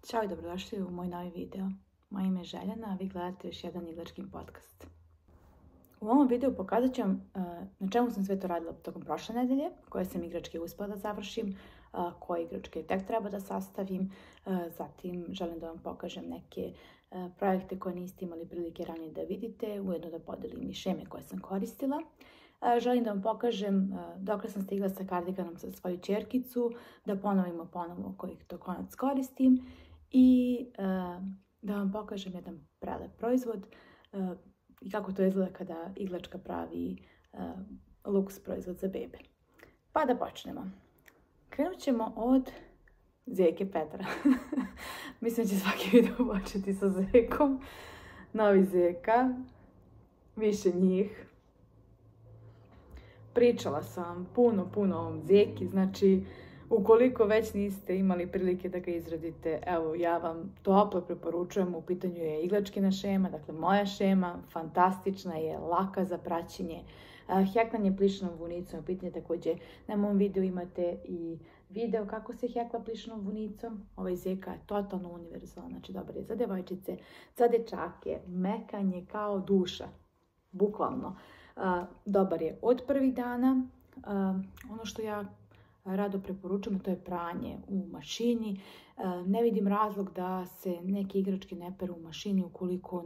Ćao i dobrodošli u moj novi video. Moje ime je Željana, a vi gledate još jedan iglačkin podcast. U ovom videu pokazat ću vam na čemu sam sve to radila tokom prošle nedelje, koje sam igračke uspela da završim, koje igračke tek treba da sastavim. Zatim želim da vam pokažem neke projekte koje niste imali prilike ranije da vidite, ujedno da podelim i šeme koje sam koristila. Želim da vam pokažem dokle sam stigla sa kardiganom za svoju ćerkicu, da ponovimo ponovo koji to konac koristim i da vam pokažem jedan prelep proizvod i kako to izgleda kada iglačka pravi luks proizvod za bebe. Pa da počnemo. Krenut ćemo od zeke Petra. Mislim da će svaki video početi sa zekom. Novi zeka, više njih. Pričala sam puno o ovom zeki, znači ukoliko već niste imali prilike da ga izradite, evo ja vam toplo preporučujem, u pitanju je iglačkina šema, dakle moja šema, fantastična je, laka za praćenje, heklanje plišnom vunicom, pitanje također, na mom videu imate i video kako se hekla plišnom vunicom, ovaj zeka je totalno univerzalan, znači dobar je za devojčice, za dečake, mekan je kao duša, bukvalno. Dobar je od prvih dana. Ono što ja rado preporučujem, to je pranje u mašini. Ne vidim razlog da se neke igračke ne peru u mašini ukoliko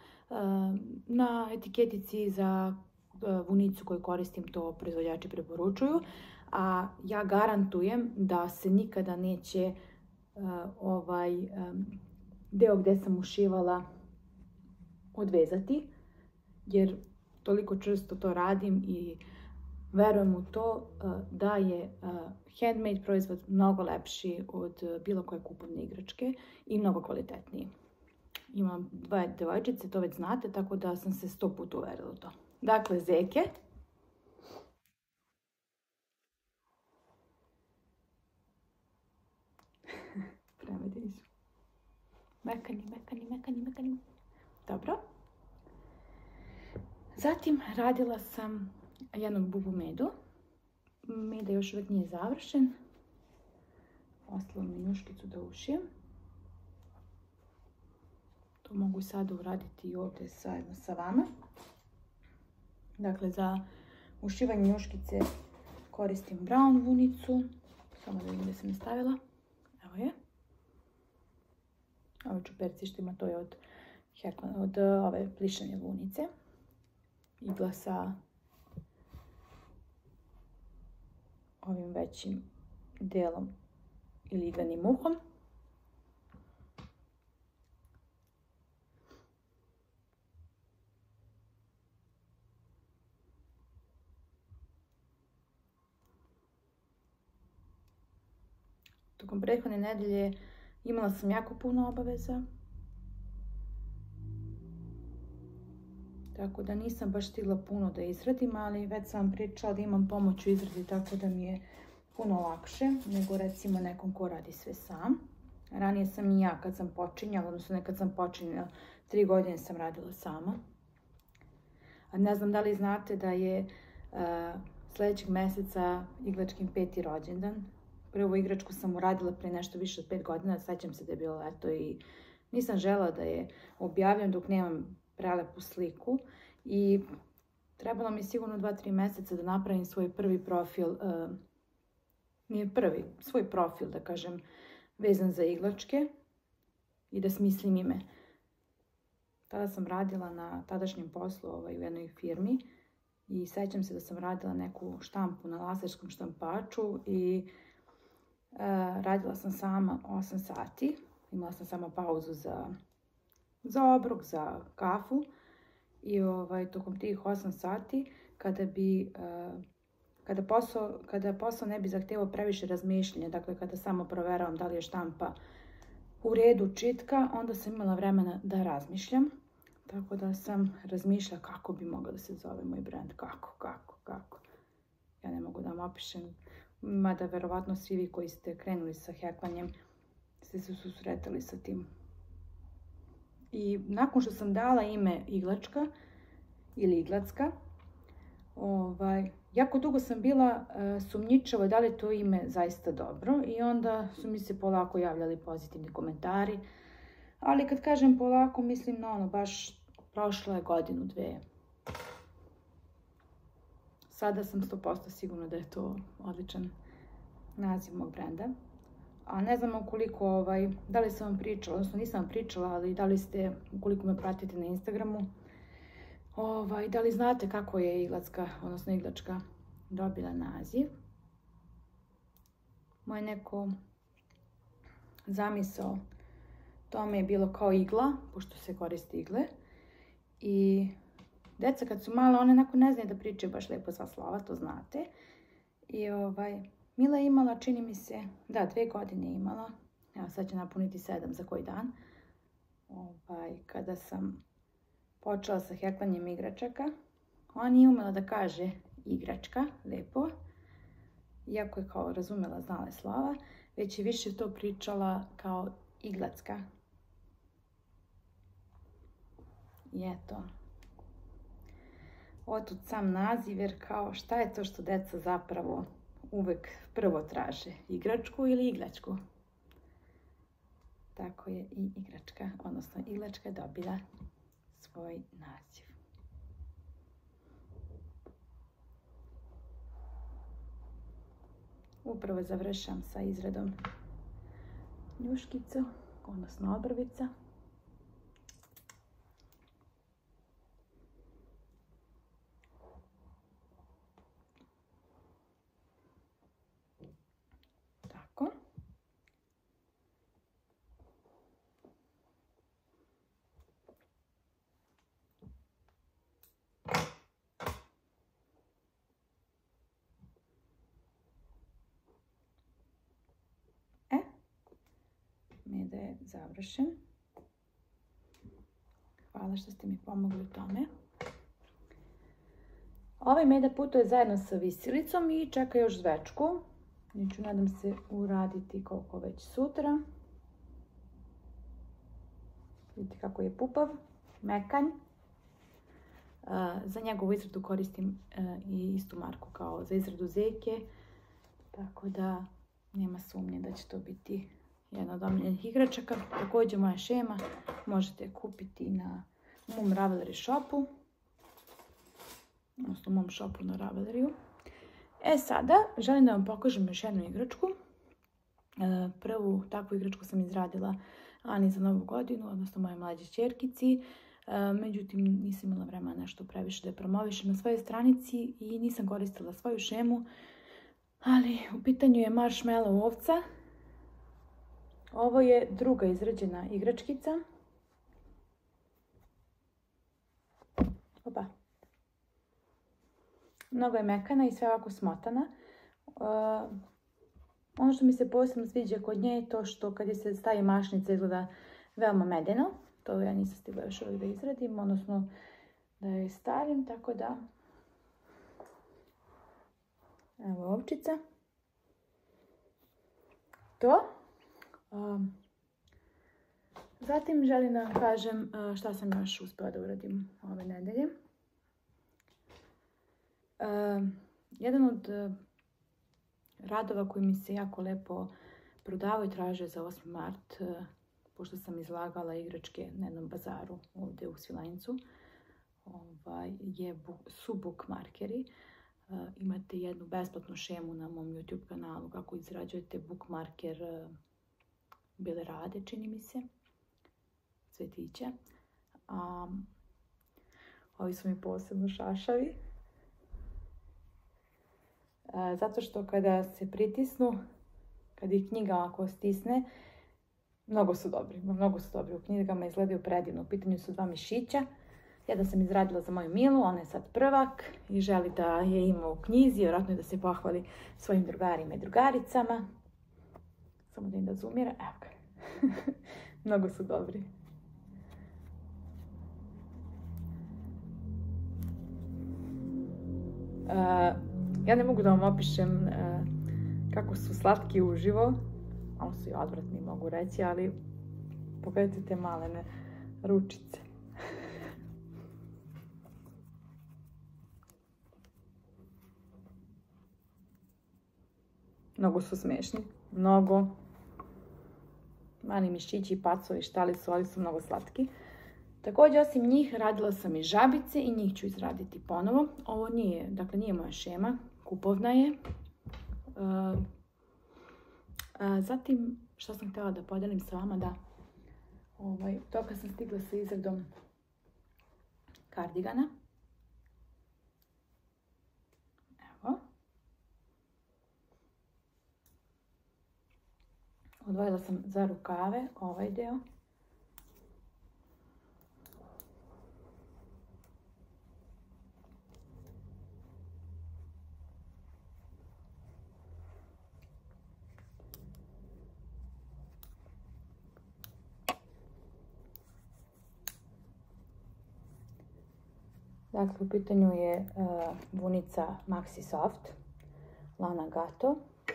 na etiketici za vunicu koju koristim to proizvođači preporučuju. A ja garantujem da se nikada neće ovaj deo gdje sam ušivala odvezati, jer toliko čvrsto to radim i verujem u to da je handmade proizvod mnogo lepši od bilo koje kupovne igračke i mnogo kvalitetniji. Imam 2 devojčice, to već znate, tako da sam se 100 puta uverila u to. Dakle, zeke. Premedili su. Mekani. Dobro. Zatim radila sam jednog bubu medu. Meda još uvijek nije završen. Ostalo mi njuškicu da ušijem. To mogu sada uraditi i ovdje zajedno sa vama. Dakle, za ušivanje njuškice koristim brown vunicu. Samo da vidim gdje sam je stavila. Evo je. Ovo čupercištima, to je od ove plišane vunice. Igla sa ovim većim delom ili iglanim uhom. Tokom prethodne nedelje imala sam jako puno obaveza. Tako da nisam baš stigla puno da izradim, ali već sam vam pričala da imam pomoć u izradi, tako da mi je puno lakše nego recimo nekom ko radi sve sam. Ranije sam i ja kad sam počinjala, odnosno nekad sam počinjala, 3 godine sam radila sama. A ne znam da li znate da je sljedećeg mjeseca iglačkin 5. rođendan. Prvu igračku sam uradila pre nešto više od 5 godina, sećam se da je bilo leto i nisam želela da je objavljam dok nemam prelepu sliku i trebalo mi sigurno 2-3 mjeseca da napravim svoj prvi profil, svoj profil da kažem vezan za iglačke i da smislim ime. Tada sam radila na tadašnjem poslu u jednoj firmi i sećam se da sam radila neku štampu na laserskom štampaču i radila sam sama 8 sati, imala sam samo pauzu za obrok, za kafu i tokom tih 8 sati kada posao ne bi zahtevao previše razmišljanja, dakle kada samo proveravam da li je štampa u redu čitka, onda sam imala vremena da razmišljam, tako da sam razmišljala kako bi mogao da se zove moj brand, kako. Ja ne mogu da vam opišem, mada verovatno svi vi koji ste krenuli sa heklanjem ste se susretali sa tim. I nakon što sam dala ime iglačka ili iglacka, Jako dugo sam bila sumnjičava da li je to ime zaista dobro i onda su mi se polako javljali pozitivni komentari. Ali kad kažem polako, mislim na baš prošlo je godinu, dve. Sada sam 100% sigurna da je to odličan naziv mog brenda. A ne znam koliko, da li sam vam pričala, odnosno nisam vam pričala, ali da li ste, ukoliko me pratite na Instagramu, da li znate kako je igračka dobila naziv. Moje neko zamisao tome je bilo kao igla, pošto se koriste igle. I deca kad su mala, one onako ne znaju da pričaju baš lijepo sva slova, to znate. I Mila je imala, čini mi se, da, 2 godine je imala. Evo sad će napuniti 7 za koji dan. Kada sam počela sa heklanjem igračaka, ona nije umela da kaže igračka, lijepo. Iako je kao razumela, znala je slova, već je više to pričala kao iglacka. I eto. Otud sam naziv, jer kao šta je to što deca zapravo uvek prvo traže? Igračku ili iglačku? Tako je i igračka, odnosno iglačka dobila svoj naziv. Upravo završam sa izradom njuškicu, odnosno obrvica. Tako. Da je završen. Hvala što ste mi pomogli u tome. Ovaj meda putuje zajedno sa visilicom i čeka još zvečku. Neću, nadam se, uraditi koliko već sutra. Vidite kako je pupav, mekanj. Za njegovu izradu koristim i istu marku kao za izradu zeke. Tako da nema sumnje da će to biti jedna od omiljenih igračaka. Također moja šema možete kupiti na mom Ravelry shopu. Odnosno mom shopu na Ravelryu. Sada želim da vam pokažem još jednu igračku. Prvu takvu igračku sam izradila Ani za Novu godinu, odnosno moje mlađe ćerkici. Međutim, nisam imala vremena nešto previše da je promovišem na svojoj stranici i nisam koristila svoju šemu. Ali u pitanju je Marshmallow ovca. Ovo je druga izrađena igračkica. Opa. Mnogo je mekana i sve ovako smotana. Ono što mi se posebno sviđa kod nje je to što kad je se stavi mašnica izgleda veoma medeno. To ja nisam stigla još uvijek da izradim, odnosno da je stavim, tako da... Evo ovčica. To. Zatim želim da vam kažem šta sam još uspela da uradim ove nedelje. Jedan od radova koji mi se jako lepo prodavao i tražio za 8. mart, pošto sam izlagala igračke na jednom bazaru ovdje u Svilajncu, su bookmarkeri. Imate jednu besplatnu šemu na mom YouTube kanalu kako izrađujete bookmarker Bile Rade, čini mi se, cvetića. Ovi su mi posebno šašavi. Zato što kada se pritisnu, kada ih knjiga ovako stisne, mnogo su dobri. U knjigama izgledaju predivno. U pitanju su 2 mišića. Jedan sam izradila za moju Milu, ona je sad prvak i želi da je ima u knjizi, vjerojatno je da se pohvali svojim drugarima i drugaricama. Samo da im da zoomira. Evo ga. Mnogo su dobri. Ja ne mogu da vam opišem kako su slatki uživo. Malo su i odvratni, mogu reći, ali pogledajte te malene ručice. Mnogo su smešni. Mnogo. Mali mišići i pacovi, štali su, ali su mnogo slatki. Također, osim njih, radila sam i žabice i njih ću izraditi ponovo. Ovo nije moja šema, kupovna je. Zatim, što sam htjela da podelim sa vama, da to kad sam stigla sa izradom kardigana. Evo. Odvojila sam za rukave ovaj deo. Dakle, u pitanju je vunica Maxi Soft, lana Gato.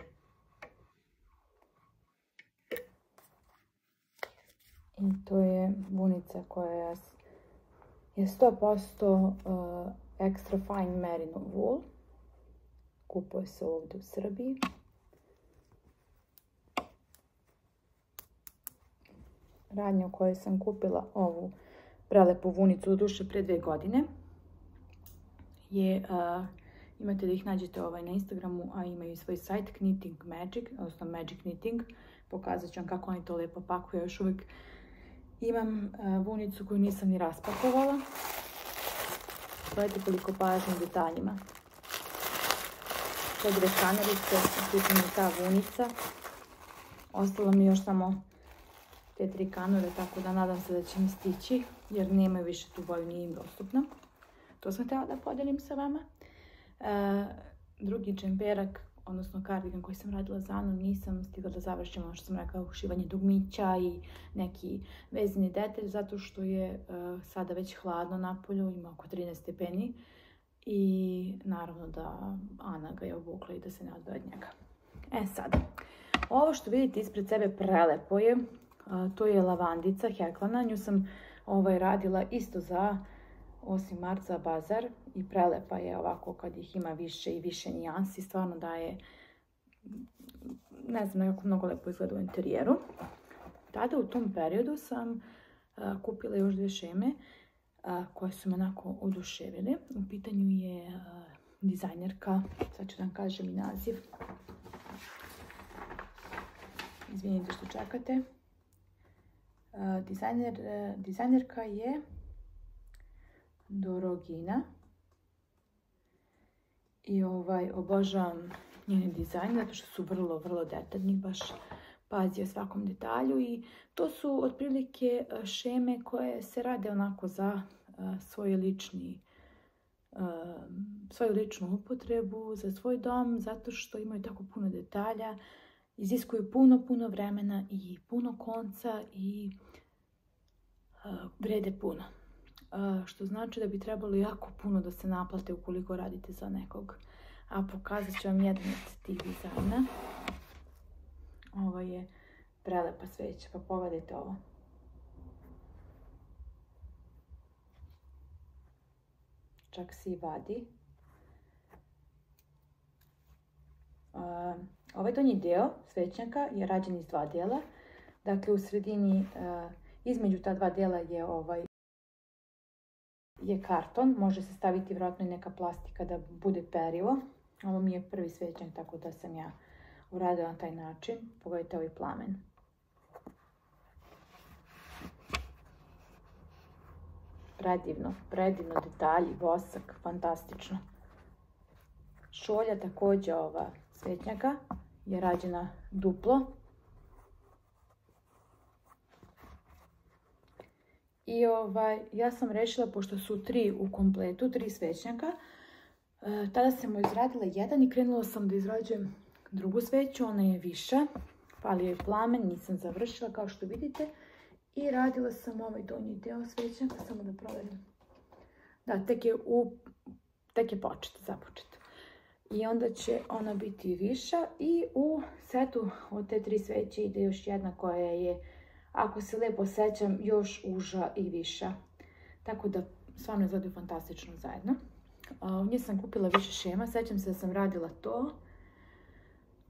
I to je vunica koja je 100% extra fine merino wool. Kupuje se ovdje u Srbiji. Radnja u kojoj sam kupila ovu prelepu vunicu, doduše pre 2 godine, je, imate da ih nađete na Instagramu, a imaju i svoj sajt Knitting Magic, odnosno Magic Knitting. Pokazat ću vam kako oni to lepo pakuju. Još uvijek imam vunicu koju nisam ni raspakovala. Gledajte koliko pažnje detaljima. 4 kanerice, uključena je ta vunica. Ostalo mi još samo te 3 kanore, tako da nadam se da će mi stići, jer nemaju više tu boju, nije im dostupno. To sam htjela da podelim sa vama. Drugi džemperak, odnosno kardigan koji sam radila za Anu, nisam stigla da završim, ono što sam rekla, ušivanje dugmića i neki vezani detalj, zato što je sada već hladno napolju, ima oko 13 stepeni. I naravno da Ana ga je obukla i da se ne odvoje od njega. Sada, ovo što vidite ispred sebe prelepo je. To je lavandica Heklana. Nju sam radila isto za 8. mart za bazar i prelepa je ovako kad ih ima više i više nijansi. Stvarno daje, ne znam, nekako mnogo lepo izgleda u interijeru. Tada u tom periodu sam kupila još 2 šeme koje su me onako oduševile. U pitanju je dizajnerka, sad ću da vam kažem i naziv. Izvinite što čekate. Dizajnerka je Dorogina i obožavam njene dizajne zato što su vrlo, vrlo detaljni, baš pazi o svakom detalju i to su otprilike šeme koje se rade onako za svoju ličnu upotrebu, za svoj dom, zato što imaju tako puno detalja, iziskuju puno vremena i puno konca i vrede puno. Što znači da bi trebalo jako puno da se naplate ukoliko radite za nekog. A pokazat ću vam jedan od tih dizajna. Ovo je prelepa sveća, pa pogledajte ovo. Čak se i vadi. Ovaj donji deo svećnjaka je rađen iz 2 dela. Dakle, u sredini, između ta 2 dela je karton. Može se staviti vjerojatno i neka plastika da bude perivo. Ovo mi je prvi svećnjak, tako da sam ja uradila na taj način. Pogledajte ovaj plamen. Predivno detalji, vosak, fantastično. Šolja također ova svećnjaka je rađena duplo. I ja sam rešila, pošto su 3 u kompletu, 3 svećnjaka, tada sam mu izradila jedan i krenula sam da izrađujem drugu sveću, ona je viša, falio je plamen, nisam završila kao što vidite. I radila sam ovaj donji deo svećnjaka, samo da proverim. Da, tek je započet. I onda će ona biti viša i u setu od te 3 sveće ide još jedna koja je, ako se lepo sećam, još uža i viša. Tako da stvarno izgledaju fantastično zajedno. Nje sam kupila više šema, sećam se da sam radila to.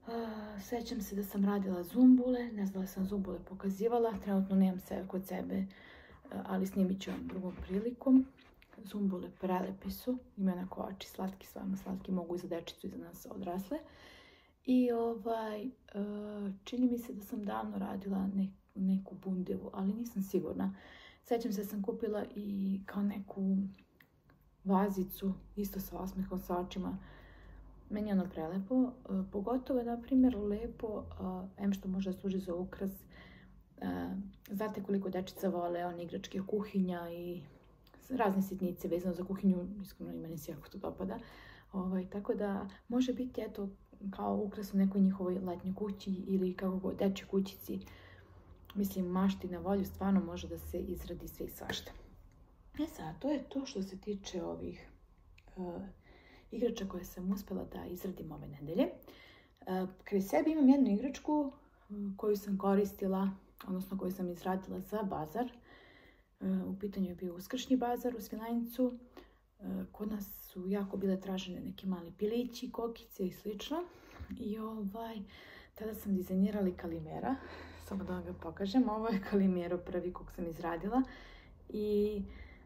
Sećam se da sam radila zumbule, ne znam da sam zumbule pokazivala, trenutno nemam sve kod sebe, ali snimit ću vam drugom prilikom. Zumbule prelepi su, imaju onako oči slatki, stvarno slatki, mogu i za dečicu i za nas odrasle. I čini mi se da sam davno radila neku bundevu, ali nisam sigurna. Sećam se da sam kupila i kao neku vazicu, isto sa osmehom, sa očima. Meni je ono prelepo, pogotovo je, na primjer, lepo, što može da služi za ukras. Znate koliko dečica vole one igračke kuhinja i razne sitnice vezano za kuhinju, iskreno i meni se jako to dopada. Tako da može biti, eto, kao ukras u nekoj njihovoj letnjoj kući ili kako god, dečjoj kućici. Mislim, mašti na volju, stvarno može da se izradi sve i svašta. Sad, to je to što se tiče ovih igrača koje sam uspjela da izradim ove nedelje. Kraj sebi imam jednu igračku koju sam koristila, odnosno koju sam izradila za bazar. U pitanju je bio uskršnji bazar u Svilajncu. Kod nas su jako bile tražene neki mali pilići, kokice i slično. I tada sam dizajnirala Kalimera. Samo da vam ga pokažem. Ovo je Kalimero prvi kog sam izradila. I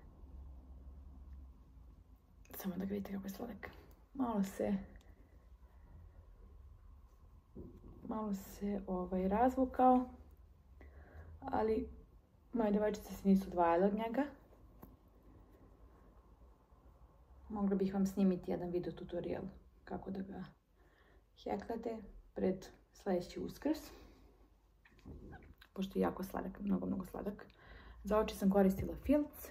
samo da ga vidite kako je sladak. Malo se razvukao, ali moje devojčice se nisu odvajale od njega. Mogla bih vam snimiti jedan video tutorial kako da ga heklate pred sljedeći Uskrs. Pošto je jako sladak, mnogo sladak. Za oči sam koristila filc.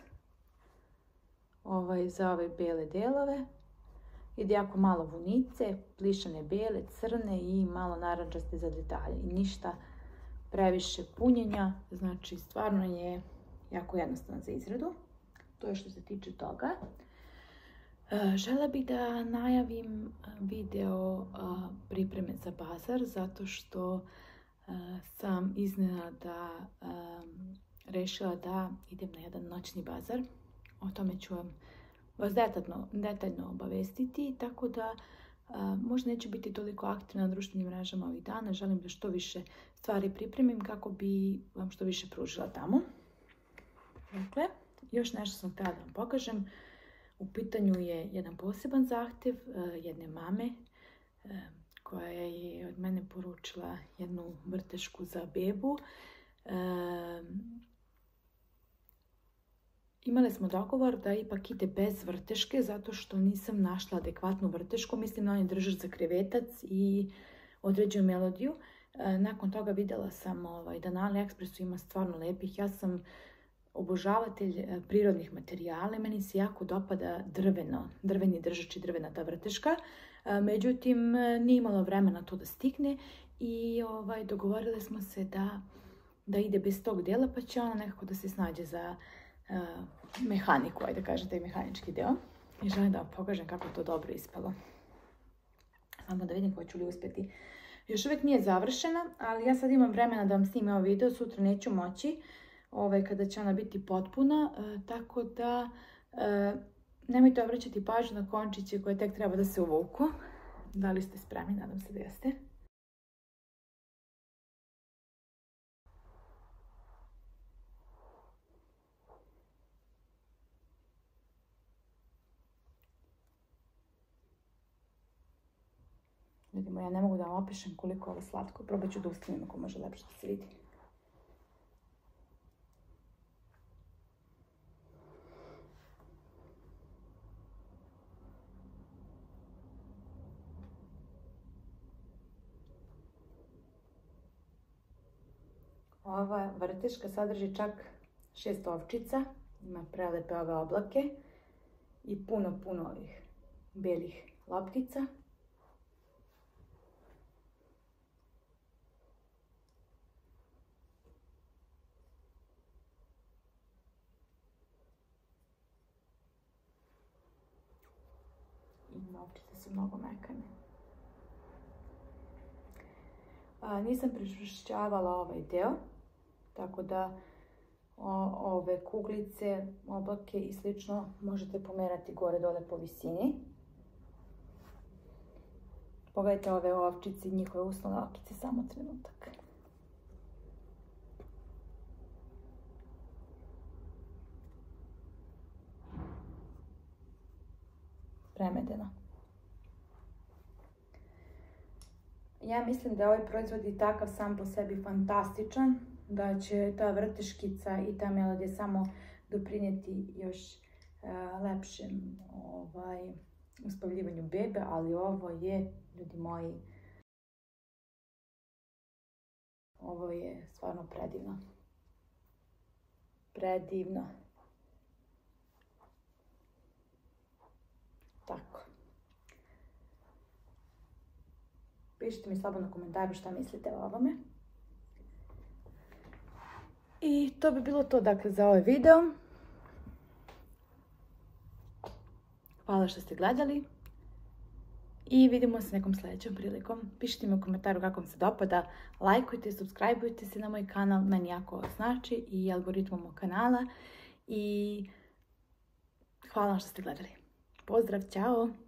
Za ove bele delove. Ide jako malo vunice, plišane bele, crne i malo narančaste za detalje. I ništa previše punjenja, znači stvarno je jako jednostavno za izradu. To je što se tiče toga. Želela bih da najavim video pripreme za bazar, zato što sam iznenada rešila da idem na jedan noćni bazar. O tome ću vas detaljno obavestiti, tako da možda neću biti toliko aktivna na društvenim mrežama ovih dana. Želim da što više stvari pripremim kako bi vam što više pružila tamo. Dakle, još nešto sam htjela da vam pokažem. U pitanju je jedan poseban zahtjev jedne mame koja je od mene poručila jednu vrtešku za bebu. Imali smo dogovor da ipak ide bez vrteške, zato što nisam našla adekvatnu vrtešku. Mislim na onaj držač za krevetac i određenu melodiju. Nakon toga vidjela sam da na AliExpressu ima stvarno lepih. Ja sam obožavatelj prirodnih materijala. Meni se jako dopada drveni držač i drvena ta vrteška. Međutim, nije imalo vremena to da stigne i dogovorili smo se da ide bez tog dela, pa će ona nekako da se snađe za mehaniku, ajde kažem, taj mehanički deo. I želim da vam pokažem kako to dobro ispalo. Samo da vidim hoću li uspjeti. Još uvijek nije završena, ali ja sad imam vremena da vam snimim ovo video, sutra neću moći, kada će ona biti potpuna, tako da nemojte obraćati pažnju na končiće koje tek treba da se uvuku. Da li ste spremni? Nadam se da jeste. Vidimo, ja ne mogu da vam opišem koliko je ovo slatko. Probat ću da ustavim ako može lepše da se vidi. Ova vrteška sadrži čak 6 ovčica, ima prelepe ove oblake i puno ovih belih loptica. I ovčice su mnogo mekane. Nisam pričvršćavala ovaj deo, tako da ove kuglice, oblake i slično možete pomerati gore dole po visini. Pogledajte ove ovčice i njihove uslovne okice, samo trenutak. Premedeno. Ja mislim da je ovaj proizvod i takav sam po sebi fantastičan, da će ta vrteškica i ta melodija samo doprinijeti još lepšem uspavljivanju bebe, ali ovo je, ljudi moji, ovo je stvarno predivno. Predivno. Tako. Pišite mi slobodno u komentaru šta mislite o ovome. I to bi bilo to, dakle, za ovaj video. Hvala što ste gledali. I vidimo se nekom sljedećom prilikom. Pišite mi u komentaru kako vam se dopada. Lajkujte, subscribeujte se na moj kanal. Meni jako znači i algoritmom mog kanala. I hvala vam što ste gledali. Pozdrav, čao!